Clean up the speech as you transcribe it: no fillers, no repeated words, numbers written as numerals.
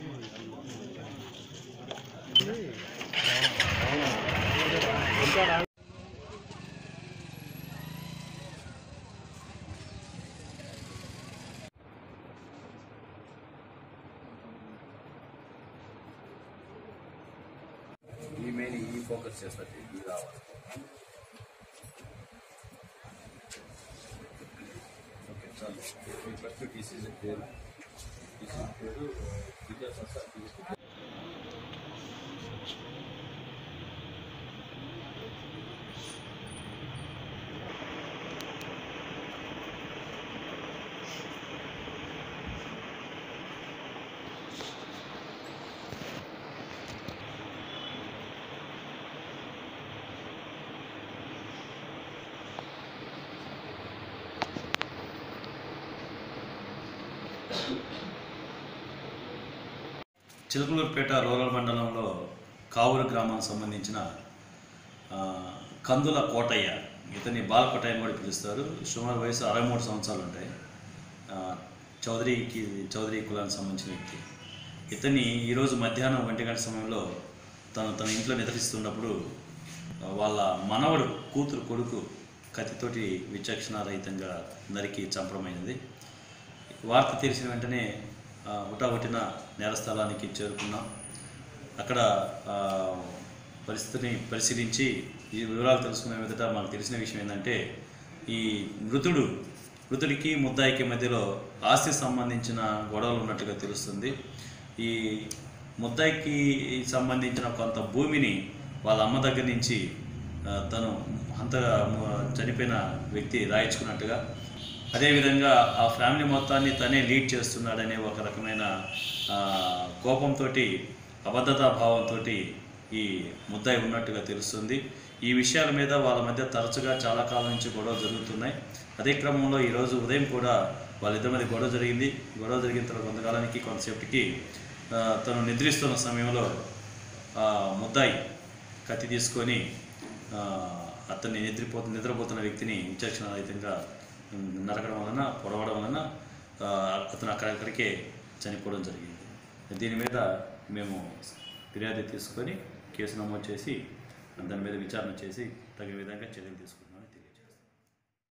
ఈ మెయిన్ ఈ ఫోకస్ చేస్తారు ఇది రావాలి. ఓకే చాలు. ఫస్ట్ టీసీసీ పేరు విద్యాసంస్థ చిలకలూరుపేట రూరల్ మండలంలో కావూరు గ్రామానికి సంబంధించిన కందుల కోటయ్య, ఇతని బాలకోటయ్య అని కూడా పిలుస్తారు. సుమారు వయసు 63 సంవత్సరాలు ఉంటాయి. చౌదరి కులానికి సంబంధించిన వ్యక్తి. ఇతన్ని ఈరోజు మధ్యాహ్నం 1 గంట సమయంలో తన ఇంట్లో నిద్రిస్తున్నప్పుడు వాళ్ళ మనవడు కొడుకు కత్తితోటి విచక్షణారహితంగా నరికి చంపడమైనది. వార్త తెలిసిన వెంటనే హుటాహుటిన నేరస్థలానికి చేరుకున్నాం. అక్కడ పరిస్థితిని పరిశీలించి ఈ వివరాలు తెలుసుకునే విధంగా మాకు తెలిసిన విషయం ఏంటంటే, ఈ మృతుడికి ముద్దాయికి మధ్యలో ఆస్తి సంబంధించిన గొడవలు ఉన్నట్టుగా తెలుస్తుంది. ఈ ముద్దాయికి సంబంధించిన కొంత భూమిని వాళ్ళ అమ్మ దగ్గర నుంచి తను చనిపోయిన వ్యక్తి రాయించుకున్నట్టుగా, అదేవిధంగా ఆ ఫ్యామిలీ మొత్తాన్ని తనే లీడ్ చేస్తున్నాడనే ఒక రకమైన కోపంతో, అబద్ధతా భావంతో ఈ ముద్దాయి ఉన్నట్టుగా తెలుస్తుంది. ఈ విషయాల మీద వాళ్ళ మధ్య తరచుగా చాలా కాలం నుంచి గొడవలు జరుగుతున్నాయి. అదే క్రమంలో ఈరోజు ఉదయం కూడా వాళ్ళిద్దరి మధ్య గొడవ జరిగింది. గొడవ జరిగిన తర్వాత కొంతకాలానికి కొంతసేపటికి తను నిద్రిస్తున్న సమయంలో ముద్దాయి కత్తి తీసుకొని అతన్ని నిద్రపోతున్న వ్యక్తిని విచక్షణారహితంగా నరకడం వలన, పొడవడం వలన అతను అక్కడికే చనిపోవడం జరిగింది. దీని మీద మేము ఫిర్యాదు తీసుకొని కేసు నమోదు చేసి దాని మీద విచారణ చేసి తగిన విధంగా చర్యలు తీసుకుంటాం.